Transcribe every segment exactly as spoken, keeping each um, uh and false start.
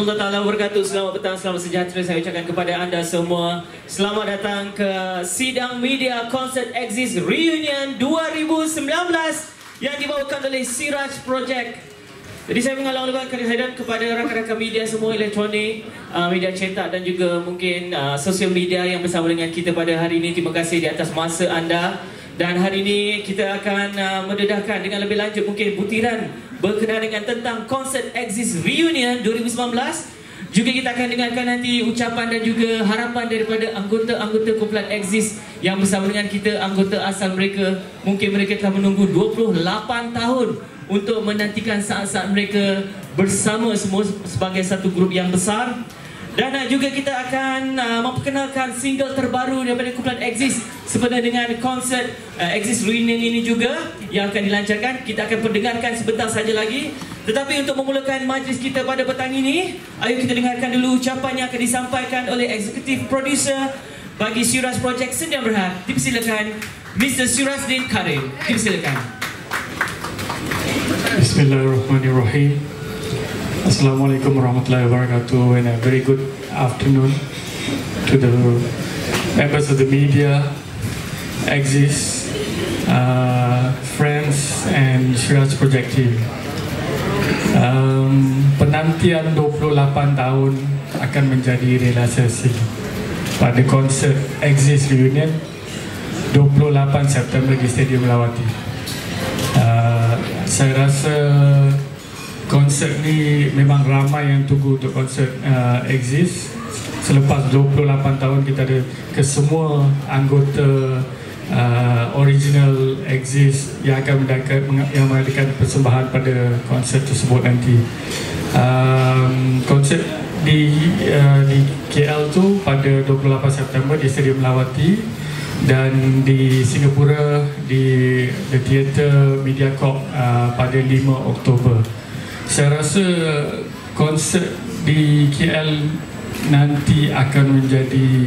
warahmatullahi taala wabarakatuh. Selamat petang, selamat sejahtera saya ucapkan kepada anda semua. Selamat datang ke sidang media konsert Exist Reunion dua ribu sembilan belas yang dibawakan oleh Siraj Project. Jadi saya mengalung-alungkan kehadiran kepada rakan-rakan media semua, elektronik, uh, media cetak dan juga mungkin uh, sosial media yang bersama dengan kita pada hari ini. Terima kasih di atas masa anda. Dan hari ini kita akan uh, mendedahkan dengan lebih lanjut mungkin butiran berkenaan dengan tentang konsert Exist Reunion dua ribu sembilan belas. Juga kita akan dengarkan nanti ucapan dan juga harapan daripada anggota-anggota kumpulan Exist yang bersama dengan kita, anggota asal mereka. Mungkin mereka telah menunggu dua puluh lapan tahun untuk menantikan saat-saat mereka bersama semua sebagai satu grup yang besar. Dan uh, juga kita akan uh, memperkenalkan single terbaru daripada kumpulan Exist sempena dengan konsert uh, Exist Reunion ini juga yang akan dilancarkan. Kita akan pendengarkan sebentar saja lagi. Tetapi untuk memulakan majlis kita pada petang ini, ayo kita dengarkan dulu ucapan yang akan disampaikan oleh Executive Producer bagi Siraj Project Sedia Berhad. Dipersilakan Mister Sirajuddin Karim. Dipersilakan. Bismillahirrahmanirrahim. Assalamualaikum warahmatullahi wabarakatuh, and a very good afternoon to the members of the media, Exist, uh, friends and Siraj Project team. Um, penantian dua puluh lapan tahun akan menjadi realisasi pada konsert Exist Reunion dua puluh lapan September di Stadium Melawati. Uh, saya rasa konsert ni memang ramai yang tunggu untuk konsert uh, Exist. Selepas dua puluh lapan tahun kita ada kesemua anggota uh, original Exist yang akan mengadakan, yang mengadakan persembahan pada konsert tersebut nanti. Um, konsert di uh, di K L tu pada dua puluh lapan September di Stadium Melawati, dan di Singapura di The Theatre Mediacorp uh, pada lima Oktober. Saya rasa konsert di K L nanti akan menjadi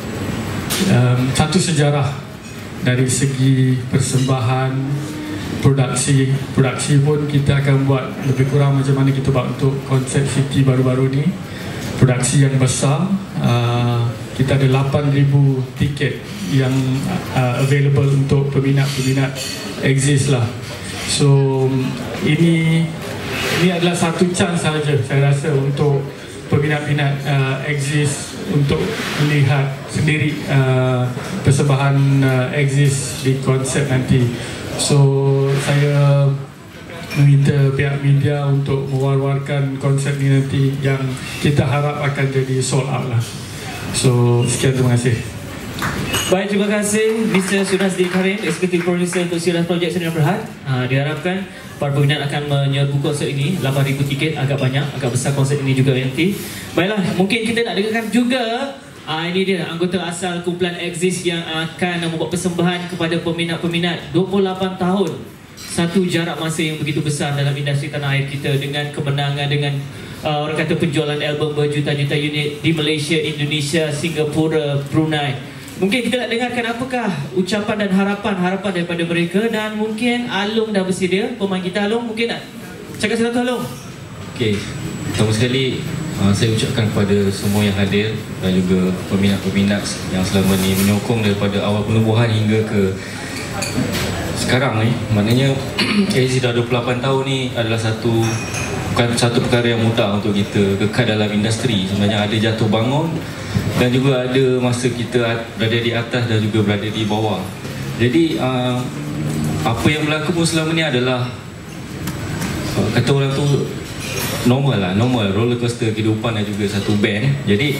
um, satu sejarah dari segi persembahan, produksi. Produksi pun kita akan buat lebih kurang macam mana kita buat untuk konsert City baru-baru ni. Produksi yang besar. Uh, kita ada lapan ribu tiket yang uh, available untuk peminat-peminat Exist lah. So ini Ini adalah satu chance sahaja saya rasa untuk peminat-peminat uh, Exist untuk melihat sendiri uh, persembahan uh, Exist di konsert nanti. So saya meminta pihak media untuk mewar-warkan konsert ni nanti yang kita harap akan jadi sold out lah. So sekian, terima kasih. Baik, terima kasih Mister Sirajuddin Karim, Executive Producer untuk Siraj Project Sedia Berhad. Uh, diharapkan para peminat akan menyerbu konsert ini. Lapan ribu tiket, agak banyak, agak besar konsert ini juga nanti. Baiklah, mungkin kita nak dengarkan juga uh, ini dia anggota asal kumpulan Exist yang akan membuat persembahan kepada peminat-peminat dua puluh lapan tahun. Satu jarak masa yang begitu besar dalam industri tanah air kita, dengan kemenangan, dengan uh, orang kata penjualan album berjuta-juta unit di Malaysia, Indonesia, Singapura, Brunei. Mungkin kita nak dengarkan apakah ucapan dan harapan-harapan daripada mereka. Dan mungkin Alung dah bersedia, pemain kita Alung, mungkin nak cakap sesuatu Alung? Okey, pertama sekali uh, saya ucapkan kepada semua yang hadir dan juga peminat-peminat yang selama ni menyokong daripada awal penubuhan hingga ke sekarang ni. Maknanya Exist dah dua puluh lapan tahun ni adalah satu, bukan satu perkara yang mudah untuk kita kekal dalam industri. Sebenarnya ada jatuh bangun dan juga ada masa kita berada di atas dan juga berada di bawah. Jadi uh, apa yang berlaku pun selama ni adalah uh, kata orang tu normal lah, normal roller coaster kehidupan dan juga satu band. Jadi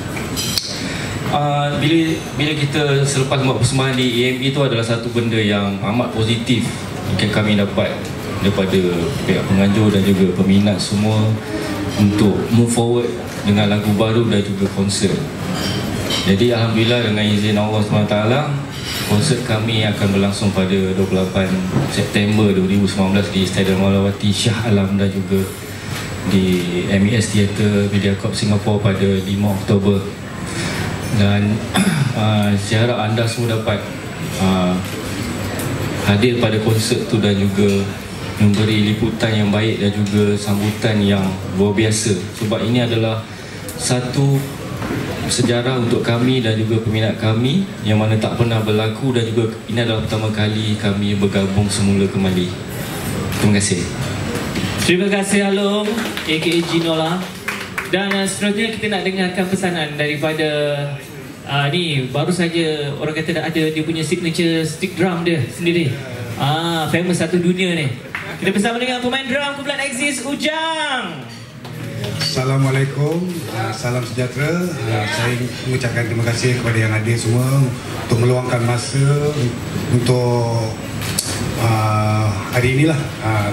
uh, bila bila kita selepas buat persembahan di A M E itu adalah satu benda yang amat positif yang kami dapat daripada pihak penganjur dan juga peminat semua untuk move forward dengan lagu baru dan juga konsert. Jadi Alhamdulillah dengan izin Allah subhanahu wa taala, konsert kami akan berlangsung pada dua puluh lapan September dua ribu sembilan belas di Stadium Melawati Shah Alam dan juga di M E S Theatre Mediacorp Singapore pada lima Oktober. Dan uh, saya harap anda semua dapat uh, hadir pada konsert tu dan juga memberi liputan yang baik dan juga sambutan yang luar biasa. Sebab ini adalah satu sejarah untuk kami dan juga peminat kami yang mana tak pernah berlaku, dan juga ini adalah pertama kali kami bergabung semula kembali. Terima kasih. Terima kasih Along, A K A Ginola. Dan uh, seterusnya kita nak dengarkan pesanan daripada uh, ni, baru saja orang kata dah ada dia punya signature stick drum dia sendiri. Ah, famous satu dunia ni. Kita bersama dengan pemain drum kumpulan Exist, Ujang. Assalamualaikum, uh, salam sejahtera. Uh, saya mengucapkan terima kasih kepada yang hadir semua untuk meluangkan masa untuk uh, hari inilah. Uh,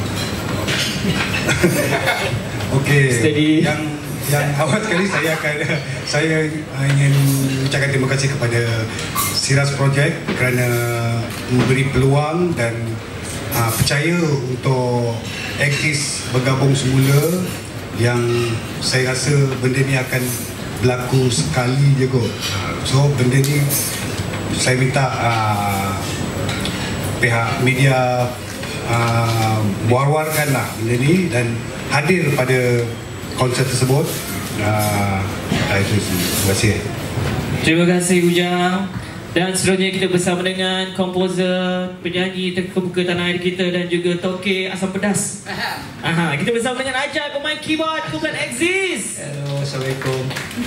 Okey, yang yang awal sekali saya akan saya ingin mengucapkan terima kasih kepada Siras Project kerana memberi peluang dan uh, percaya untuk Exist bergabung semula, yang saya rasa benda ni akan berlaku sekali je kot. So benda ni saya minta uh, pihak media uh, war-warkanlah benda ni dan hadir pada konsert tersebut. Uh, itu terima kasih. Terima kasih Ujang. Dan seterusnya kita bersama dengan komposer, penyanyi terkemuka tanah air kita dan juga toke asam pedas. Aha, kita bersama dengan Ajay, pemain keyboard kumpulan Exist. Hello, Assalamualaikum.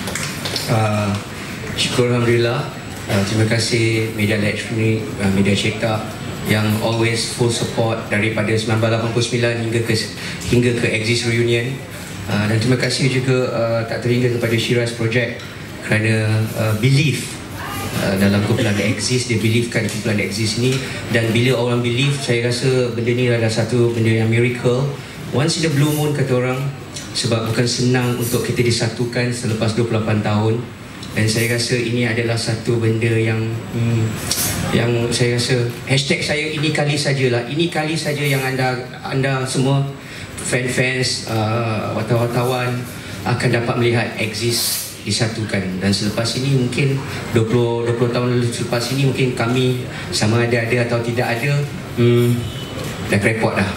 Uh, syukur Alhamdulillah. Uh, terima kasih Media Elektronik, uh, Media Cetak yang always full support daripada sembilan belas lapan puluh sembilan hingga ke hingga ke Exist Reunion. Uh, dan terima kasih juga uh, tak terhingga kepada Shiraz Project kerana uh, believe Uh, dalam kumpulan Exist. Dia beliefkan kumpulan Exist ni, dan bila orang believe, saya rasa benda ni adalah satu benda yang miracle, once in a blue moon kata orang, sebab bukan senang untuk kita disatukan selepas dua puluh lapan tahun. Dan saya rasa ini adalah satu benda yang hmm, yang saya rasa hashtag saya ini kali sajalah, ini kali saja yang anda anda semua fan-fans, uh, wartawan akan dapat melihat Exist disatukan. Dan selepas ini mungkin dua puluh tahun selepas ini mungkin kami sama ada ada atau tidak ada, hmm, dah repot dah.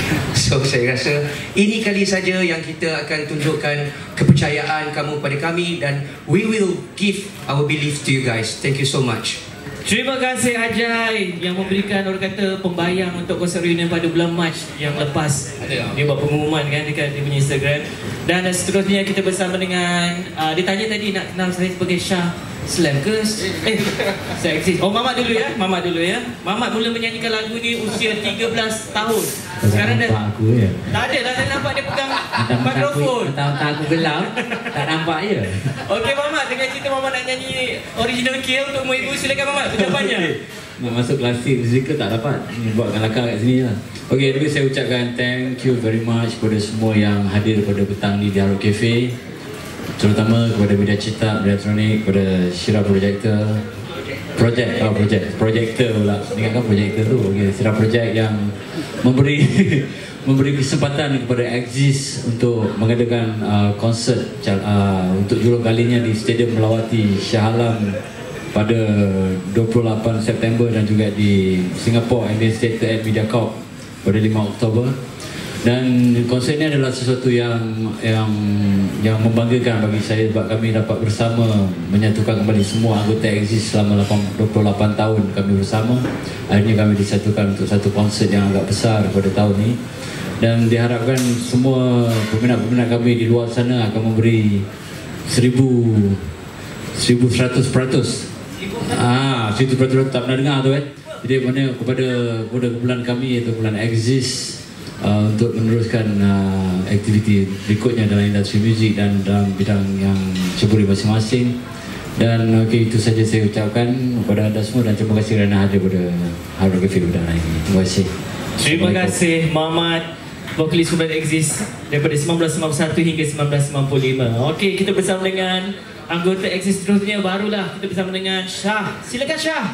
So saya rasa ini kali saja yang kita akan tunjukkan kepercayaan kamu pada kami, dan we will give our belief to you guys. Thank you so much. Terima kasih Ajay yang memberikan orang kata pembayang untuk konsert reunion pada bulan Mac yang lepas. Dia buat pengumuman kan dekat dia punya Instagram. Dan seterusnya kita bersama dengan uh, dia tanya tadi nak kenal saya sebagai Shah Slam ke? Eh, saya Exist. Oh, Mamat dulu ya. Mamat dulu ya. Mamat mula menyanyikan lagu ni usia tiga belas tahun. Sekarang dah aku ya. Tak ada lah, saya nampak dia pegang mikrofon. Tak aku gelap, tak nampak je. Okey Mamat, dengan cerita Mamat nak nyanyi original K L untuk Mu Ibu, silakan Mamat, ucapannya. Nak masuk klasik musical tak dapat. Ni buat kelakar kat sini lah. Okey, tapi saya ucapkan thank you very much kepada semua yang hadir pada petang ni di Haro Cafe. Terutama kepada Media Cetak, Media Elektronik, kepada Shira Projector. Project, oh project, projector pula. Ingatkan projector tu. Okay, Shira Project yang memberi memberi kesempatan kepada Exist untuk mengadakan uh, konsert uh, untuk julung kalinya di Stadium Melawati Shah Alam pada dua puluh lapan September, dan juga di Singapore Indian State and Media Corp pada lima Oktober. Dan konsert ini adalah sesuatu yang yang yang membanggakan bagi saya, sebab kami dapat bersama menyatukan kembali semua anggota Exist selama dua puluh lapan tahun kami bersama. Akhirnya kami disatukan untuk satu konsert yang agak besar pada tahun ini, dan diharapkan semua peminat-peminat kami di luar sana akan memberi seribu seribu seratus peratus. Ah, seribu peratus tak pernah dengar tu eh. Jadi mana kepada kepada kumpulan kami iaitu kumpulan Exist Uh, untuk meneruskan uh, aktiviti berikutnya dalam industri muzik dan dalam bidang yang ceburi masing-masing. Dan okay, itu saja saya ucapkan kepada anda semua, dan terima kasih kerana hadir pada Haro Cafe pada hari ini. Terima kasih. Terima kasih Mamat, vokalis kumpulan Exist daripada seribu sembilan ratus sembilan puluh satu hingga seribu sembilan ratus sembilan puluh lima. Okey, kita bersama dengan anggota Exist seterusnya, barulah kita bersama dengan Shah. Silakan Shah.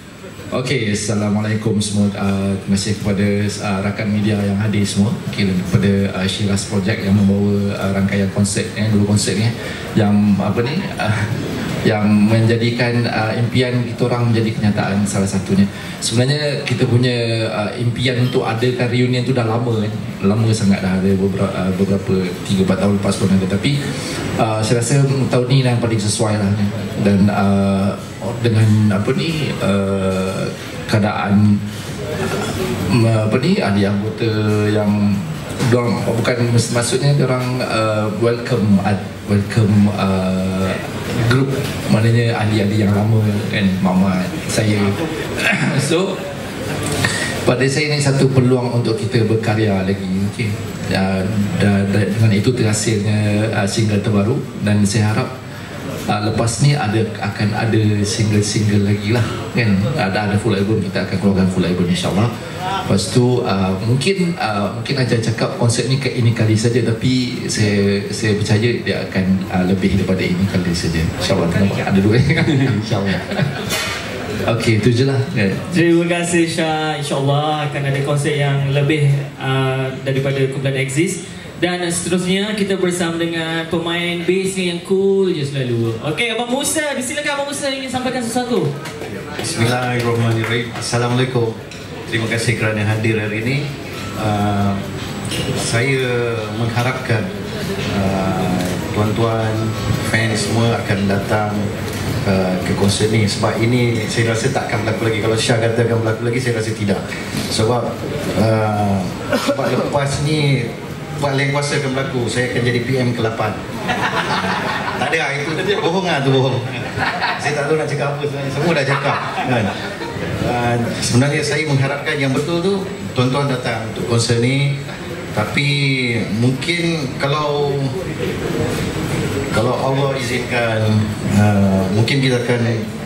Okey, Assalamualaikum semua. Uh, terima kasih kepada uh, rakan media yang hadir semua. Okay, dan kepada uh, Shiraz Project yang membawa uh, rangkaian konsert eh, dua konsert ni yang apa ni uh, yang menjadikan uh, impian kita orang menjadi kenyataan salah satunya. Sebenarnya kita punya uh, impian untuk adakan reunion tu dah lama kan. Lama sangat dah, ada beberapa uh, beberapa tiga empat tahun lepas pun ada, tapi uh, saya rasa tahun ni yang paling sesuai lah. Dan uh, dengan apa ni uh, keadaan uh, apa ni ahli anggota yang dorang, bukan maksudnya orang uh, welcome uh, welcome uh, group, maknanya ahli-ahli yang lama kan, Mama saya. So pada saya ini satu peluang untuk kita berkarya lagi, okey. Uh, dan, dan dengan itu terhasilnya uh, single terbaru, dan saya harap uh, lepas ni ada akan ada single-single lagi lah kan. Ada ada full album, kita akan keluarkan full album insyaAllah. Lepas tu uh, mungkin uh, mungkin aja cakap konsert ni ke ini kali saja, tapi saya saya percaya dia akan uh, lebih daripada ini kali saja insyaAllah. Ada dua insyaAllah. Okey, itu je lah kan. Terima kasih Syah. InsyaAllah akan ada konsert yang lebih uh, daripada kumpulan Exist. Dan seterusnya kita bersama dengan pemain bass yang cool je selalu. Okey, Abang Musa, silakan Abang Musa ingin sampaikan sesuatu. Bismillahirrahmanirrahim. Assalamualaikum. Terima kasih kerana hadir hari ini. Uh, saya mengharapkan uh, tuan-tuan, fans semua akan datang uh, ke konsert ni, sebab ini saya rasa tak akan berlaku lagi. Kalau Syah kata akan berlaku lagi, saya rasa tidak. Sebab uh, sebab lepas ni Pak Leng Kuasa akan berlaku, saya akan jadi P M ke lapan. Tak ada, itu bohong lah, tu bohong. Saya tak tahu nak cakap apa sebenarnya, semua dah cakap kan. Uh, sebenarnya saya mengharapkan yang betul tu tuan-tuan datang untuk konser ni, tapi mungkin kalau kalau Allah izinkan uh, mungkin kita akan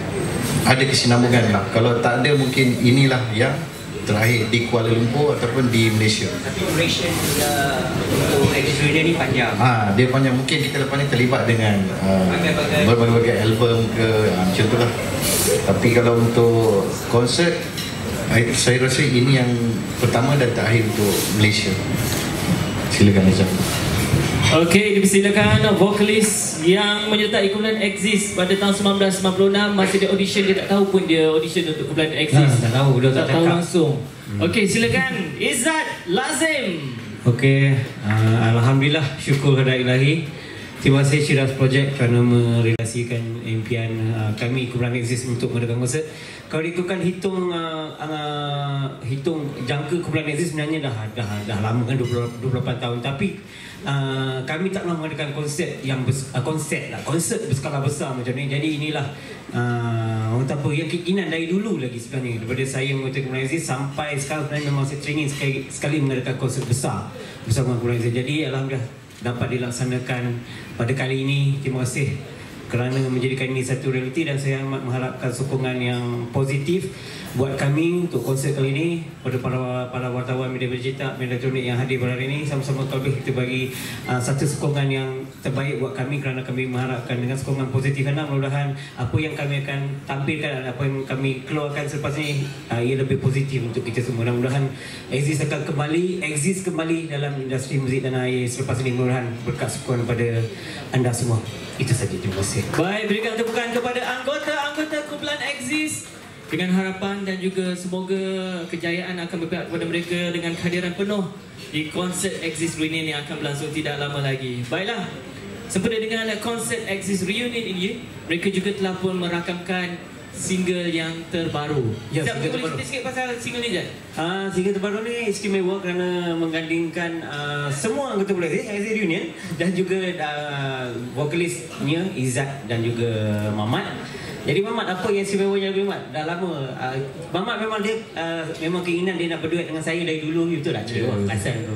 ada kesinambungan lah. Kalau tak ada, mungkin inilah yang terakhir di Kuala Lumpur ataupun di Malaysia. Tapi duration uh, untuk Exist Reunion ni panjang. Ah, dia panjang. Mungkin kita lepas ni terlibat dengan uh, berbagai-bagai album ke, uh, macam tu lah. Tapi kalau untuk konsert, saya rasa ini yang pertama dan terakhir untuk Malaysia. Silakan Azam. Okey, dipersilakan vokalis yang menyertai kumpulan Exist pada tahun sembilan belas sembilan puluh enam. Masih dia audition, dia tak tahu pun dia audition untuk kumpulan Exist. Nah, tak tahu, dia tak, tak tahu cakap langsung. Hmm. Okey, silakan Izzat Lazim. Okey, uh, Alhamdulillah, syukur kepada Ilahi. Terima kasih Shiraz Project kerana merealisasikan impian uh, kami kumpulan Exist untuk mengadakan konsert. Kalau ikutkan hitung uh, uh, hitung jangka kumpulan Exist, sebenarnya dah dah dah lama kan, dua puluh lapan tahun, tapi uh, kami tak pernah mengadakan konsert yang bes, uh, konsert lah, konsert berskala besar macam ni. Jadi inilah uh, orang apa yang keinginan dari dulu lagi sebenarnya, daripada saya mengikuti kumpulan Exist sampai sekarang, sebenarnya memang saya training sekali, sekali mengadakan konsert besar bersama kumpulan Exist. Jadi alhamdulillah dapat dilaksanakan pada kali ini. Terima kasih kerana menjadikan ini satu realiti, dan saya amat mengharapkan sokongan yang positif buat kami untuk konsert kali ini. Pada para para wartawan media bercetak, media elektronik yang hadir pada hari ini, sama-sama lebih kita bagi uh, satu sokongan yang terbaik buat kami, kerana kami mengharapkan dengan sokongan positif anda, mudah-mudahan apa yang kami akan tampilkan, apa yang kami keluarkan selepas ini uh, ia lebih positif untuk kita semua. Mudah-mudahan Exist akan kembali Exist kembali dalam industri muzik tanah air selepas ini, mudah-mudahan berkat sokongan kepada anda semua. Itu saja, terima kasih. Baik, berikan tepukan kepada anggota-anggota kumpulan Exist dengan harapan dan juga semoga kejayaan akan berpihak kepada mereka dengan kehadiran penuh di konsert Exist Reunion yang akan berlangsung tidak lama lagi. Baiklah, sempena dengan konsert Exist Reunion ini, mereka juga telah pun merakamkan single yang terbaru. Ya, Sekejap, single boleh terbaru. cerita sikit pasal single ni je? Uh, single terbaru ni istimewa kerana menggandingkan uh, semua anggota kumpulan Exist Reunion dan juga uh, vokalisnya Izzat dan juga Mamat. Jadi Mamat, apa yang istimewanya lebih Mamat? Dah lama uh, Mamat memang dia uh, memang keinginan dia nak berduet dengan saya dari dulu, betul tak? Ya, Yeah. Asal tu.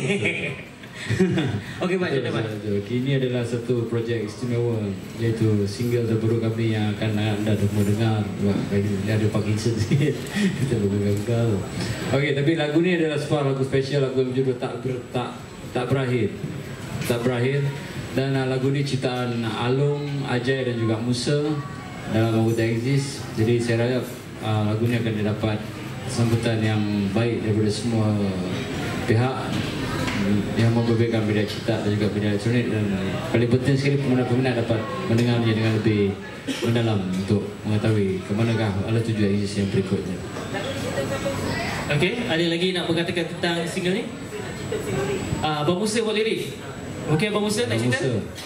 Okey, Mat, jom Mat. Ini adalah satu projek istimewa, iaitu single terbaru kami yang akan anda semua dengar. Ini ada Parkinson sikit. Kita bergagal. Okey, tapi lagu ni adalah sebuah lagu spesial, lagu berjudul Tak Ber, Tak Tak Berakhir. Tak Berakhir. Dan uh, lagu ni ciptaan Alung, Ajay dan juga Musa dalam anggota Exist. Jadi saya harap uh, lagu ni akan dapat sambutan yang baik daripada semua pihak. yang memperbaikan media cetak dan juga media elektronik, dan paling penting sekali peminat-peminat dapat mendengarnya dengan lebih mendalam untuk mengetahui ke manakah alat tuju Exist yang berikutnya. Okey, ada lagi nak berkatakan tentang single ni? Ah, Abang Musa buat lirik. Okey, Abang Musa nak cerita?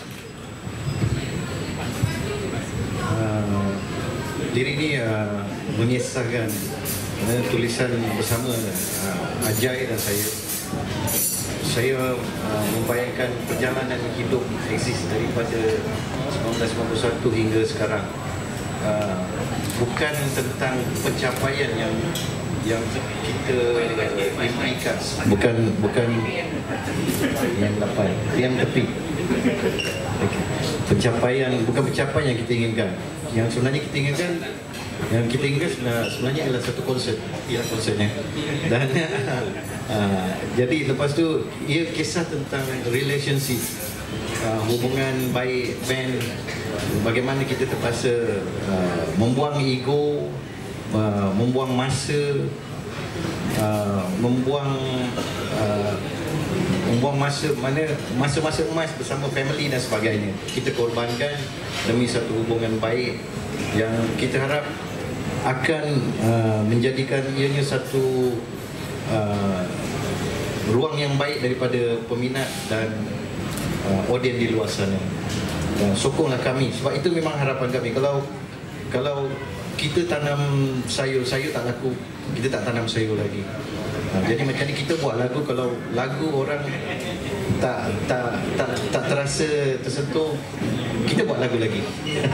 Uh, lirik ni uh, mengisahkan uh, tulisan bersama uh, Ajay dan saya. Saya uh, membayangkan perjalanan hidup Exist daripada seribu sembilan ratus sembilan puluh satu hingga sekarang. Uh, bukan tentang pencapaian yang yang kita impikan, bukan bukan yang lapan, yang tepi. Okay. Pencapaian, bukan pencapaian yang kita inginkan. Yang sebenarnya kita inginkan, yang kita inginkan sebenarnya adalah satu konsert, ya konsertnya. Dan uh, jadi lepas tu ia kisah tentang relationship, uh, hubungan baik band, bagaimana kita terpaksa uh, membuang ego, uh, membuang masa, uh, membuang uh, membuang masa mana masa-masa emas bersama family dan sebagainya. Kita korbankan demi satu hubungan baik yang kita harap akan uh, menjadikan ianya satu uh, ruang yang baik daripada peminat dan uh, audien di luar sana. Dan sokonglah kami, sebab itu memang harapan kami. Kalau kalau kita tanam sayur, sayur tak laku, kita tak tanam sayur lagi. Ha, jadi macam ni kita buat lagu, kalau lagu orang tak tak tak tak terasa tersentuh, kita buat lagu lagi.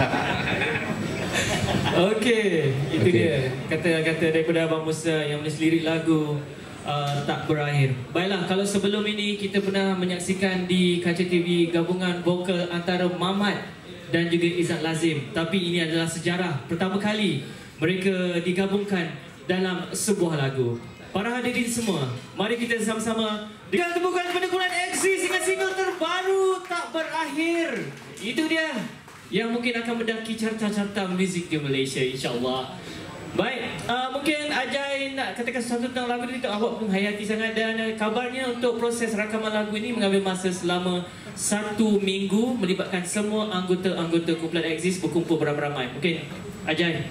Okey, itu okay. dia kata-kata daripada Abang Musa yang menulis lirik lagu uh, Tak Berakhir. Baiklah, kalau sebelum ini kita pernah menyaksikan di Kaca T V gabungan vokal antara Mamat dan juga Izzat Lazim, tapi ini adalah sejarah pertama kali mereka digabungkan dalam sebuah lagu. Para hadirin semua, mari kita sama-sama dengan tepukan kepada kumpulan Exist dengan single terbaru Tak Berakhir. Itu dia yang mungkin akan mendaki carta-carta muzik di Malaysia, insya-Allah. Baik, uh, mungkin Ajay nak katakan sesuatu tentang lagu ini. Awak menghayati sangat, dan uh, kabarnya untuk proses rakaman lagu ini mengambil masa selama satu minggu, melibatkan semua anggota-anggota kumpulan Exist berkumpul beramai-ramai. Mungkin Ajay.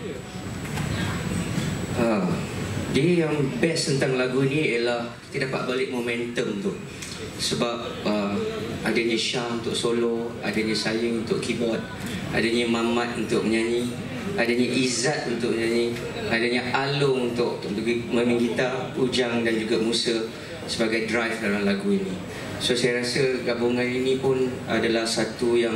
Uh, Jadi yang best tentang lagu ni ialah kita dapat balik momentum tu. Sebab uh, adanya Syah untuk solo, adanya saya untuk keyboard, adanya Mamat untuk menyanyi, adanya Izzat untuk menyanyi, adanya Alung untuk, untuk main gitar, Ujang dan juga Musa sebagai drive dalam lagu ini. So saya rasa gabungan ini pun adalah satu yang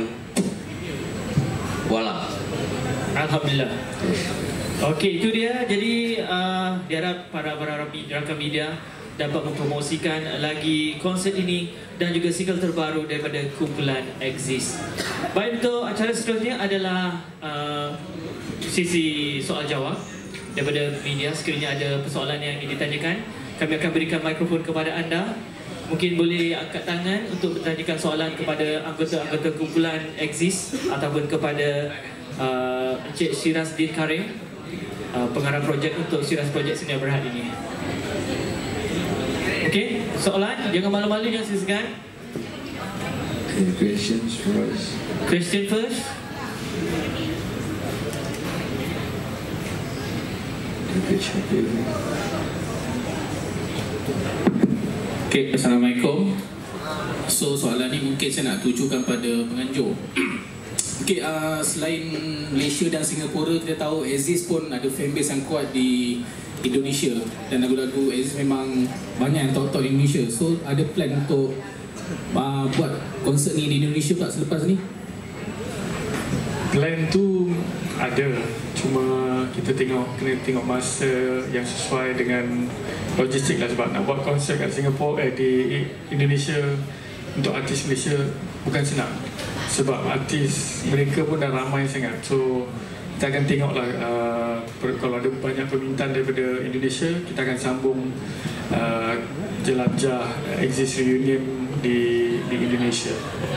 wala. Alhamdulillah. Okey, itu dia. Jadi uh, diharap para para rakan media dapat mempromosikan lagi konsert ini dan juga single terbaru daripada kumpulan Exist. Baik, untuk acara seterusnya adalah uh, sisi soal jawab daripada media. Sekiranya ada persoalan yang ingin ditanyakan, kami akan berikan mikrofon kepada anda. Mungkin boleh angkat tangan untuk bertanyakan soalan kepada anggota-anggota kumpulan Exist ataupun kepada uh, Encik Syirazdin Karim, Uh, pengarah projek untuk Syirah Projek Seni Berhad ini. Okey, soalan, jangan malu-malu, jangan segan. Okay, questions first. Question first. Okay, Assalamualaikum. So soalan ni mungkin saya nak tujukan pada penganjur. Okay, uh, selain Malaysia dan Singapura, kita tahu Exist pun ada fanbase yang kuat di Indonesia, dan lagu-lagu Exist memang banyak yang top-top di Indonesia. So ada plan untuk uh, buat konsert ni di Indonesia tak selepas ni? Plan tu ada, cuma kita tengok, kena tengok masa yang sesuai dengan logistik lah. Sebab nak buat konsert kat Singapura, eh, di Indonesia untuk artis Malaysia bukan senang. Sebab artis mereka pun dah ramai sangat. So kita akan tengoklah, uh, kalau ada banyak permintaan daripada Indonesia, kita akan sambung uh, jelajah Exist Reunion di, di Indonesia.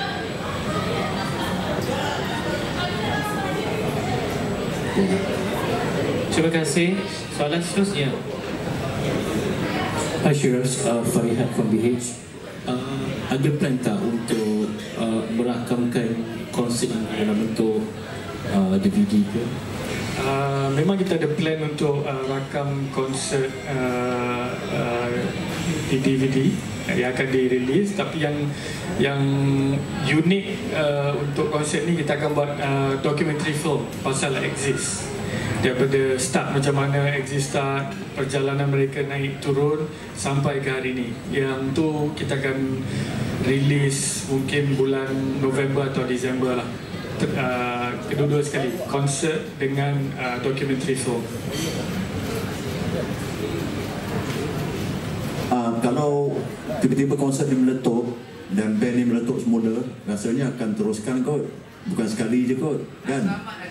Terima kasih. Soalan seterusnya. Hi Shiraz, uh, Farihat from B H. Uh, ada plan tak untuk uh, merakamkan konsert ini dalam bentuk uh, D V D ke? Uh, memang kita ada plan untuk uh, rakam konsert uh, uh, di D V D yang akan dirilis, tapi yang yang unik uh, untuk konsert ni kita akan buat uh, documentary film pasal Exist, daripada start macam mana Exist start, perjalanan mereka naik turun sampai ke hari ni. Yang tu kita akan release mungkin bulan November atau Disember lah. Uh, kedua-dua sekali, konsert dengan uh, documentary film. Uh, kalau tiba-tiba konsert ni meletup dan band ni meletup semula, rasanya akan teruskan kot, bukan sekali je kot, kan?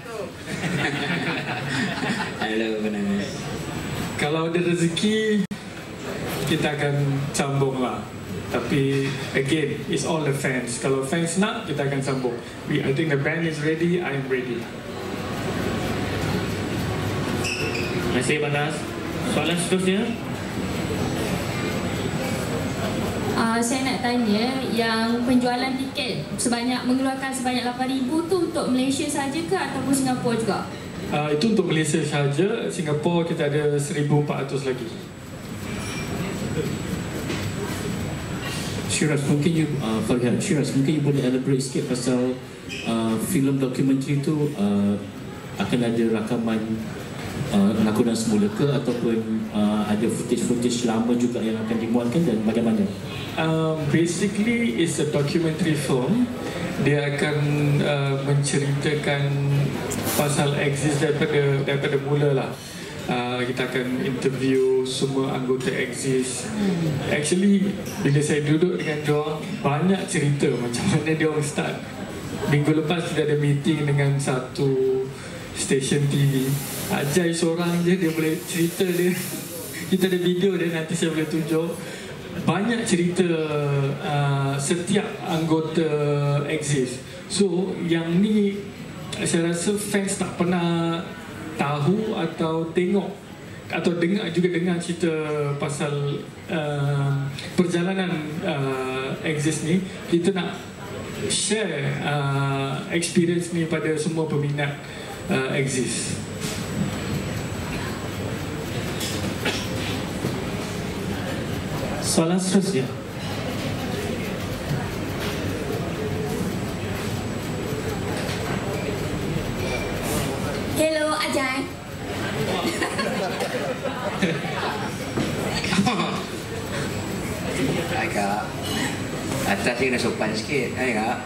Kalau ada rezeki kita akan sambung lah. Tapi again, it's all the fans. Kalau fans nak, kita akan sambung. We, I think the band is ready, I'm ready. Terima kasih Banas. Soalan seterusnya. Uh, saya nak tanya, yang penjualan tiket sebanyak mengeluarkan sebanyak lapan ribu tu untuk Malaysia saja ke ataupun Singapura juga? Uh, itu untuk Malaysia saja. Singapura kita ada seribu empat ratus lagi. Shiraz, mungkin you, uh, Farhan, Shiraz, mungkin you boleh elaborate sikit pasal uh, filem dokumentari tu uh, akan ada rakaman uh, lakonan semula ke ataupun uh, ada footage-footage lama juga yang akan dimuatkan dan bagaimana? Uh, basically, it's a documentary film. Dia akan uh, menceritakan pasal Exist daripada daripada mula lah. Uh, kita akan interview semua anggota Exist. Actually, bila saya duduk dengan diorang, banyak cerita macam mana diorang start. Minggu lepas kita ada meeting dengan satu stesen T V. Ajai seorang je, dia boleh cerita dia. Kita ada video dia, nanti saya boleh tunjuk. Banyak cerita uh, setiap anggota Exist. So, yang ni saya rasa fans tak pernah tahu atau tengok atau dengar juga dengar cerita pasal uh, perjalanan uh, Exist ni. Kita nak share uh, experience ni pada semua peminat uh, Exist. Soalan seterusnya. Hello, Ajay. Hai Kak. Atas dia kena sopan sikit. Hai Kak.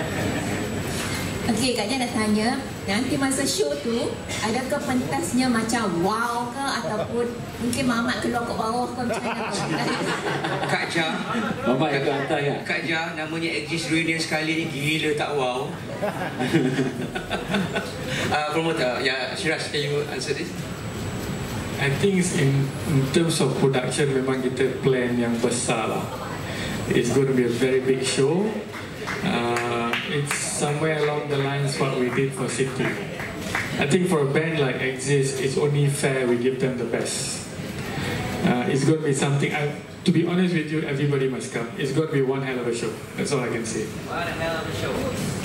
Okey, Kak Jan nak tanya, nanti masa show tu, adakah pentasnya macam wow ke ataupun mungkin Mamat keluar kat bawah ke macam mana? Kak Jah. Mamat yang ke atas ya? Kak Jah, namanya Exist Reunion sekali ni gila tak wow. uh, promoter, ya, Shiraz, can you answer this? I think in, in terms of production memang kita plan yang besar lah. It's going to be a very big show. Uh, it's somewhere along the lines what we did for City. I think for a band like Exist, it's only fair we give them the best. Uh, it's going to be something, I, to be honest with you, everybody must come. It's going to be one hell of a show. That's all I can say. One hell of a show.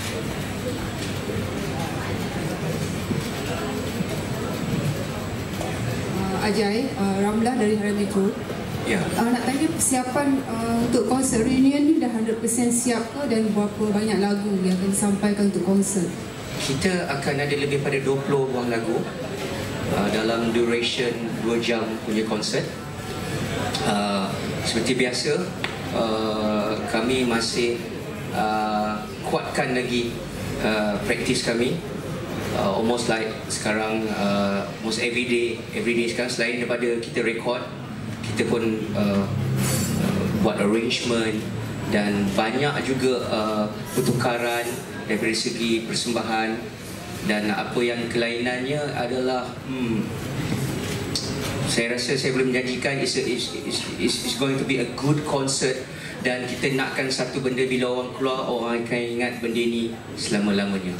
Ajay, uh, Ramlah dari Harian Metro. Ya. Uh, nak tanya persiapan uh, untuk konser reunion ni dah one hundred percent siap ke dan berapa banyak lagu yang akan disampaikan untuk konser? Kita akan ada lebih pada dua puluh buah lagu uh, dalam duration dua jam punya konsert. Uh, seperti biasa, uh, kami masih uh, kuatkan lagi uh, praktis kami. Uh, almost like sekarang, uh, almost every day, every day sekarang selain daripada kita record, kita pun uh, uh, buat arrangement dan banyak juga uh, pertukaran daripada segi persembahan, dan apa yang kelainannya adalah hmm, saya rasa saya boleh menjanjikan it's, a, it's, it's, it's going to be a good concert, dan kita nakkan satu benda bila orang keluar, orang akan ingat benda ni selama-lamanya.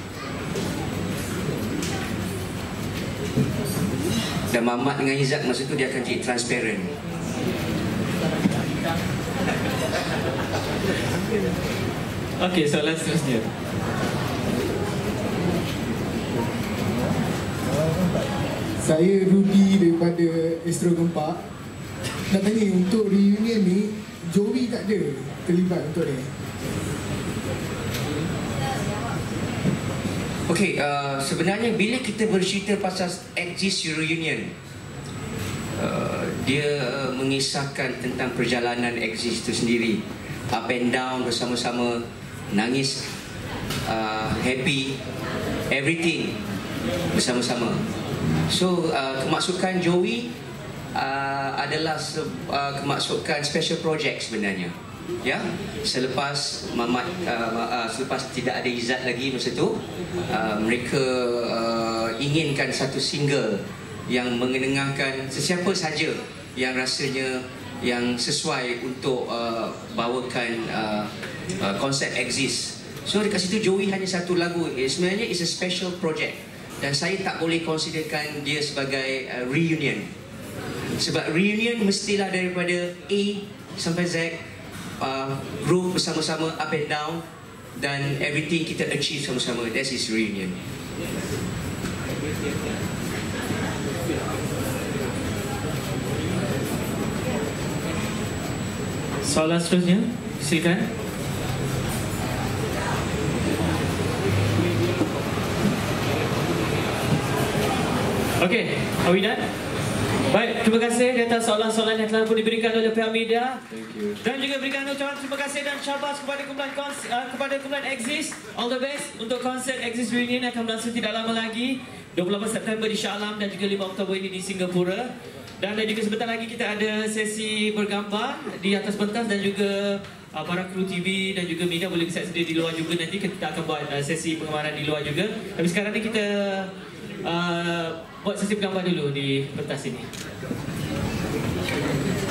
Dan Mamat dengan Izzat masa tu dia akan jadi transparent. Okey, soalan seterusnya. Saya Rudy daripada Astro Gempak. Nak tanya, untuk reunion ni Joey tak ada terlibat untuk dia? Okey, uh, sebenarnya bila kita bercerita pasal Exist Reunion, uh, dia uh, mengisahkan tentang perjalanan Exist itu sendiri, up and down bersama-sama, nangis, uh, happy, everything bersama-sama. So uh, kemasukan Joey uh, adalah se- uh, kemasukan special project sebenarnya. Ya, selepas Mamat uh, uh, selepas tidak ada Izzat lagi masa tu, uh, mereka uh, inginkan satu single yang mengenengahkan sesiapa saja yang rasanya yang sesuai untuk uh, bawakan uh, uh, konsep Exist. So dekat situ Joey hanya satu lagu. Eh, sebenarnya it's a special project dan saya tak boleh considerkan dia sebagai uh, reunion. Sebab reunion mestilah daripada A sampai Z, uh, groove bersama-sama, up and down, dan everything kita achieve sama-sama. That is reunion. Soalan seterusnya, silakan. Okey, are we done? Baik, terima kasih di atas soalan-soalan yang telah pun diberikan oleh pihak media. Thank you. Dan juga berikan ucapan terima kasih dan syabas kepada kumpulan kons- uh, kepada kumpulan Exist. All the best untuk konsert Exist Reunion yang akan berlangsung tidak lama lagi, dua puluh lapan September di Shah Alam dan juga lima Oktober ini di Singapura. Dan juga sebentar lagi kita ada sesi bergambar di atas pentas dan juga uh, para kru T V dan juga media boleh siap sedia di luar juga. Nanti kita akan buat uh, sesi pengamaran di luar juga. Tapi sekarang ni kita uh, buat sesi bergambar dulu di pentas ini.